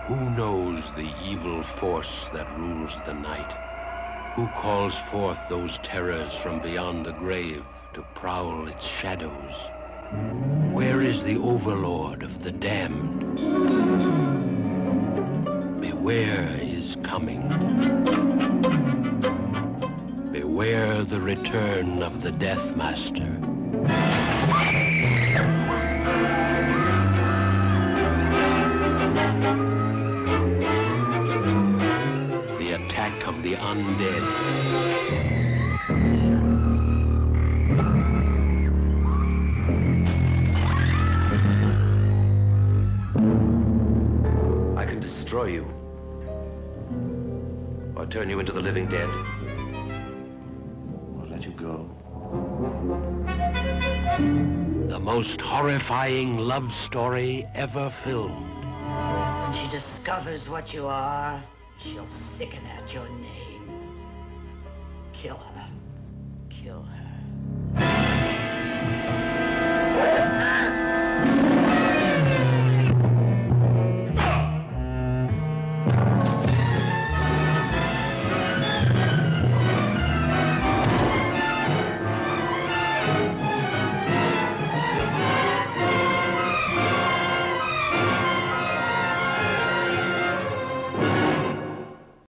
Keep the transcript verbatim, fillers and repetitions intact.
Who knows the evil force that rules the night? Who calls forth those terrors from beyond the grave to prowl its shadows? Where is the overlord of the damned? Beware is coming. Beware the return of the Death Master. The attack of the undead. I can destroy you, or turn you into the living dead, or let you go. The most horrifying love story ever filmed. When she discovers what you are, she'll sicken at your name. Kill her. Kill her.